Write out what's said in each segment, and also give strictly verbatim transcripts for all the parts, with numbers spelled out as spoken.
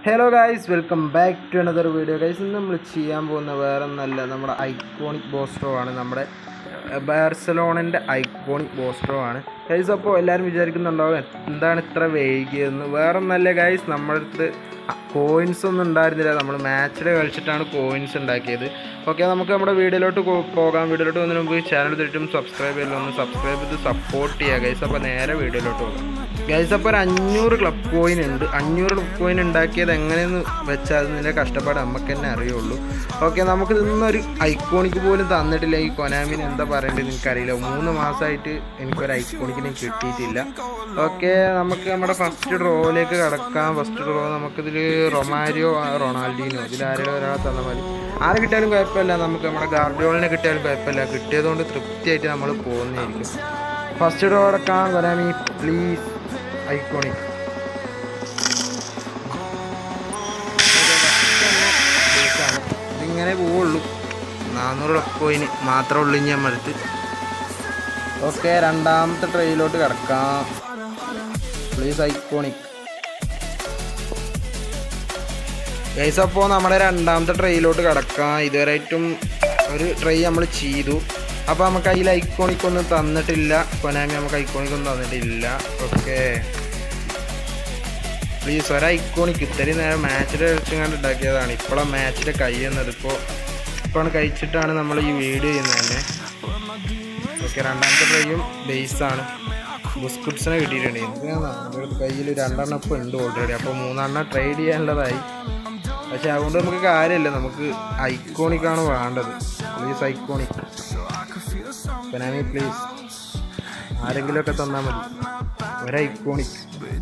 Hello guys, welcome back to another video. Guys, ഇന്ന് നമ്മൾ ചെയ്യാൻ പോകുന്ന വേറെ ഒന്നല്ല, നമ്മുടെ ഐക്കോണിക് ബോസ്ട്രോ ആണ്. നമ്മുടെ ബാർസലോണൻ്റെ ഐക്കോണിക് ബോസ്ട്രോ ആണ് ഗൈസ്. അപ്പോൾ എല്ലാവരും വിചാരിക്കുന്നുണ്ടാവും എന്താണ് ഇത്ര വൈകിയതെന്ന്. വേറെ ഒന്നല്ല ഗൈസ്, നമ്മുടെ അടുത്ത് കോയിൻസ് ഒന്നും ഉണ്ടായിരുന്നില്ല. നമ്മൾ മാച്ചിൽ കളിച്ചിട്ടാണ് കോയിൻസ് ഉണ്ടാക്കിയത്. ഓക്കെ, നമുക്ക് നമ്മുടെ വീഡിയോയിലോട്ട് പോകാം. വീഡിയോയിലോട്ട് പോകുന്നതിന് മുമ്പ് ചാനൽ തീർച്ചയായിട്ടും സബ്സ്ക്രൈബ് ചെയ്യല്ലോ, ഒന്ന് സബ്സ്ക്രൈബ് ചെയ്ത് സപ്പോർട്ട് ചെയ്യുക ഗൈസ്. അപ്പോൾ നേരെ വീഡിയോയിലോട്ട് പോകാം ഗൈസ്. അപ്പോൾ ഒരു അഞ്ഞൂറ് ക്ലബ് കോയിൻ ഉണ്ട്. അഞ്ഞൂറ് ക്ലബ് കോയിൻ ഉണ്ടാക്കിയത് എങ്ങനെയെന്ന് വെച്ചാൽ അതിൻ്റെ കഷ്ടപ്പാട് നമുക്ക് തന്നെ അറിയുള്ളൂ. ഓക്കെ, നമുക്ക് ഇന്നൊരു ഐക്കോണിക് പോലും തന്നിട്ടില്ല. ഈ കൊനാമിന് എന്താ പറയേണ്ടത് എനിക്കറിയില്ല. മൂന്ന് മാസമായിട്ട് എനിക്കൊരു ഐക്കോണിക്കിന് കിട്ടിയിട്ടില്ല. ഓക്കെ, നമുക്ക് നമ്മുടെ ഫസ്റ്റ് ഡ്രോയിലേക്ക് കടക്കാം. ഫസ്റ്റ് ഡ്രോ നമുക്കിതിൽ റൊമാരിയോ റൊണാൾഡീനോ ഇതിലാരെങ്കിലും ഒരാളെ തന്നാൽ മതി. ആരെ കിട്ടിയാലും കുഴപ്പമില്ല. നമുക്ക് നമ്മുടെ ഗാർഡിയോളിനെ കിട്ടിയാലും കുഴപ്പമില്ല. കിട്ടിയതുകൊണ്ട് തൃപ്തിയായിട്ട് നമ്മൾ പോകുന്നതായിരിക്കും. ഫസ്റ്റ് ഡ്രോ അടക്കാം. Konami please iconic. ഇതിങ്ങനെ പോവുള്ളൂ. നാനൂറ് കോയിന് മാത്രമേ ഉള്ളൂ ഇനി നമ്മളടുത്ത്. ഓക്കെ, രണ്ടാമത്തെ ട്രെയിലോട്ട് കിടക്കാം. Please iconic guys. അപ്പോൾ നമ്മുടെ രണ്ടാമത്തെ ട്രെയിലോട്ട് കിടക്കാം. ഇതുവരെയായിട്ടും ഒരു ട്രൈ നമ്മൾ ചെയ്തു. അപ്പോൾ നമുക്ക് അതിൽ ഐക്കോണിക് ഒന്നും തന്നിട്ടില്ല. കൊനാമി നമുക്ക് ഐക്കോണിക് ഒന്നും തന്നിട്ടില്ല. ഓക്കെ, പ്ലീസ് ഒരു ഐക്കോണിക്. ഇത്രയും നേരം മാച്ചിൽ കളിച്ചുകൊണ്ട് ഉണ്ടാക്കിയതാണ്. ഇപ്പോഴാണ് മാച്ചിൽ കഴിയുന്നത്. ഇപ്പോൾ ഇപ്പോഴാണ് കഴിച്ചിട്ടാണ് നമ്മൾ ഈ വീഡിയോ ചെയ്യുന്നത് തന്നെ. ഓക്കെ, രണ്ടാമത്തെ ട്രൈയും ബേസാണ്. ബിസ്കുട്ട്സിനെ കിട്ടിയിട്ടുണ്ട്. എനിക്ക് കയ്യിൽ രണ്ടെണ്ണം ഇപ്പോൾ ഉണ്ട് ഓൾറെഡി. അപ്പോൾ മൂന്നെണ്ണം ട്രൈഡ് ചെയ്യാനുള്ളതായി. പക്ഷെ അതുകൊണ്ട് നമുക്ക് കാര്യമില്ല. നമുക്ക് ഐക്കോണിക്കാണ് വേണ്ടത്. Please iconic Konami please. ആരെങ്കിലുമൊക്കെ തന്നാൽ മതി ഒരു ഐക്കോണിക്.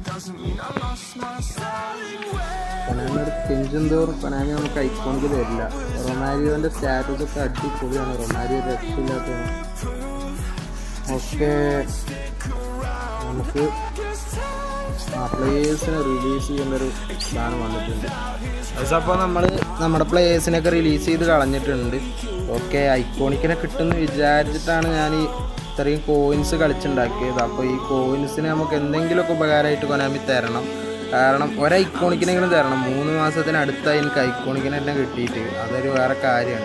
കൊനാമി ഒരു പെഞ്ചും തോറും കൊനാമി നമുക്ക് ഐക്കോണിക് തരില്ല. റൊമാരിയോൻ്റെ സ്റ്റാറ്റസ് ഒക്കെ അടിപൊളിയാണ്. റൊമാരിയോ രക്ഷയില്ലാത്തതാണ്. ഓക്കെ, നമുക്ക് ആ പ്ലേയേഴ്സിനെ റിലീസ് ചെയ്യേണ്ടൊരു സാധനം വന്നിട്ടുണ്ട്. അപ്പോൾ നമ്മൾ നമ്മുടെ പ്ലേയേഴ്സിനൊക്കെ റിലീസ് ചെയ്ത് കളഞ്ഞിട്ടുണ്ട്. ഓക്കെ, ഐക്കോണിക്കിനെ കിട്ടുമെന്ന് വിചാരിച്ചിട്ടാണ് ഞാൻ ഈ ഇത്രയും കോയിൻസ് കളിച്ചുണ്ടാക്കിയത്. അപ്പോൾ ഈ കോയിൻസിന് നമുക്ക് എന്തെങ്കിലുമൊക്കെ ഉപകാരമായിട്ട് കൊനാമി തരണം. കാരണം ഒരു ഐക്കോണിക്കിനെങ്കിലും തരണം. മൂന്ന് മാസത്തിനടുത്തായി എനിക്ക് ഐക്കോണിക്കിനെ തന്നെ കിട്ടിയിട്ട് അതൊരു വേറെ കാര്യമാണ്.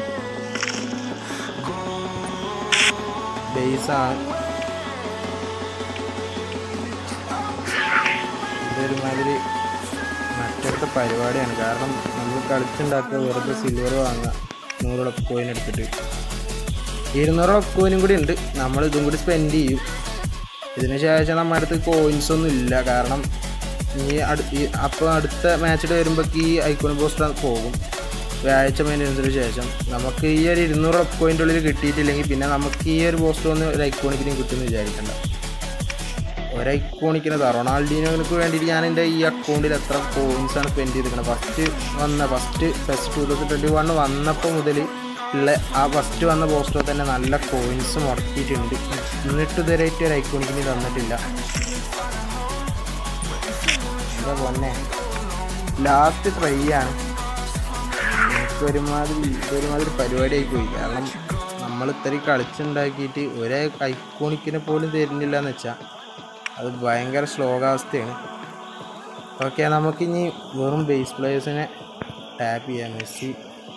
ബേസാണ് ഇതൊരുമാതിരി മറ്റടുത്ത പരിപാടിയാണ്. കാരണം നമ്മൾ കളിച്ചുണ്ടാക്കുക വെറുതെ സിൽവർ വാങ്ങുക. നൂറ് കോയിൻ എടുത്തിട്ട് ഇരുന്നൂറ് കോയിനും കൂടി ഉണ്ട്. നമ്മൾ ഇതും കൂടി സ്പെൻഡ് ചെയ്യും. ഇതിന് ശേഷം നമ്മുടെ അടുത്ത് കോയിൻസ് ഒന്നും ഇല്ല. കാരണം ഈ അടു അപ്പോൾ അടുത്ത മാച്ചിൽ വരുമ്പോഴേക്ക് ഈ ഐക്കോണിക് പോസ്റ്റർ പോകും. വ്യാഴ്ച മെയിൻ്റെനൻസിന് ശേഷം നമുക്ക് ഈ ഒരു ഇരുന്നൂറ് കോയിൻ്റെ ഉള്ളിൽ കിട്ടിയിട്ടില്ലെങ്കിൽ പിന്നെ നമുക്ക് ഈ ഒരു പോസ്റ്റർ ഒന്ന് ഒരു ഐക്കോണിക്കിനും കിട്ടുമെന്ന് വിചാരിക്കണ്ട. ഒരു ഐക്കോണിക്കിന് റൊണാൾഡീനോക്ക് വേണ്ടിയിട്ട് ഞാൻ എൻ്റെ ഈ അക്കൗണ്ടിൽ എത്ര കോയിൻസാണ് സ്പെൻഡ് ചെയ്തിരിക്കുന്നത്. ഫസ്റ്റ് വന്ന first first two thousand twenty one വന്നപ്പോൾ മുതൽ ഉള്ള ആ ഫസ്റ്റ് വന്ന പോസ്റ്റർ തന്നെ നല്ല കോയിൻസ് മുടക്കിയിട്ടുണ്ട്. എന്നിട്ട് ഇതുവരെയായിട്ട് ഒരു ഐക്കോണിക്കിന് തന്നിട്ടില്ല. എന്താ പൊന്നെ, ലാസ്റ്റ് ട്രൈ ആണ്. എനിക്കൊരുമാതിരി ഇതൊരുമാതിരി പരിപാടിയായി പോയി. കാരണം നമ്മൾ ഇത്രയും കളിച്ചുണ്ടാക്കിയിട്ട് ഒരു ഐക്കോണിക്കിനെ പോലും തരുന്നില്ല എന്ന് വെച്ചാൽ അത് ഭയങ്കര ശ്ലോകാവസ്ഥയാണ്. ഓക്കെ, നമുക്കിനി വെറും ബേസ് പ്ലേയേഴ്സിനെ ടാപ്പ് ചെയ്യാം. Messi,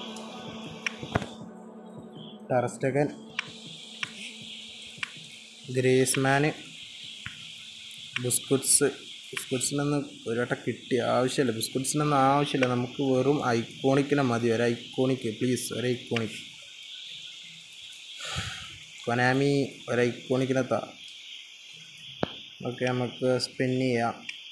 Ter Stegen, Griezmann, Busquets. ബിസ്കുട്സിനൊന്നും ഒരു വട്ടം കിട്ടിയ ആവശ്യമില്ല. ബിസ്കുട്സിനൊന്നും ആവശ്യമില്ല. നമുക്ക് വെറും ഐക്കോണിക്കിനെ മതി. ഒരു ഐക്കോണിക്ക് പ്ലീസ്, ഒരു ഐക്കോണിക്. കൊനാമി ഒരു ഐക്കോണിക്കിനെ താ. ഓക്കെ, നമുക്ക് സ്പിൻ ചെയ്യാം.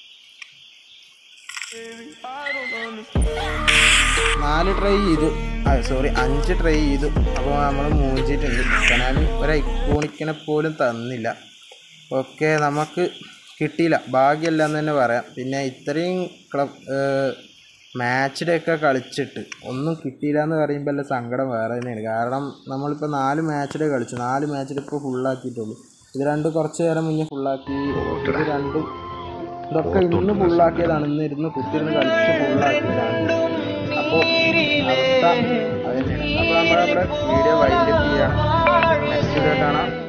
നാല് ട്രൈ ചെയ്തു, സോറി അഞ്ച് ട്രൈ ചെയ്തു. അപ്പോൾ നമ്മൾ മൂഞ്ചിട്ടുണ്ട്. കൊനാമി ഒരു ഐക്കോണിക്കിനെ പോലും തന്നില്ല. ഓക്കെ, നമുക്ക് കിട്ടിയില്ല. ഭാഗ്യമല്ല എന്ന് തന്നെ പറയാം. പിന്നെ ഇത്രയും ക്ലബ് മാച്ചിലൊക്കെ കളിച്ചിട്ട് ഒന്നും കിട്ടിയില്ല എന്ന് പറയുമ്പോൾ അല്ല സങ്കടം വേറെ തന്നെയാണ്. കാരണം നമ്മളിപ്പോൾ നാല് മാച്ചിലേ കളിച്ചു. നാല് മാച്ചിലിപ്പോൾ ഫുള്ളാക്കിയിട്ടുള്ളൂ. ഇത് രണ്ടും കുറച്ച് നേരം മുന്നേ ഫുള്ളാക്കി. ഇത് രണ്ടും ഇതൊക്കെ ഇന്ന് ഫുള്ളാക്കിയതാണ്. ഇന്ന് ഇരുന്ന് കുത്തിരുന്ന് കളിച്ച് ഫുള്ളാക്കിയതാണ്. അപ്പോൾ അവസ്ഥ അത് തന്നെയാണ്. അപ്പോൾ നമ്മളവിടെ വീഡിയോ വൈൻഡപ്പ് ചെയ്യണം. നെക്സ്റ്റ് വീഡിയോ കാണാം.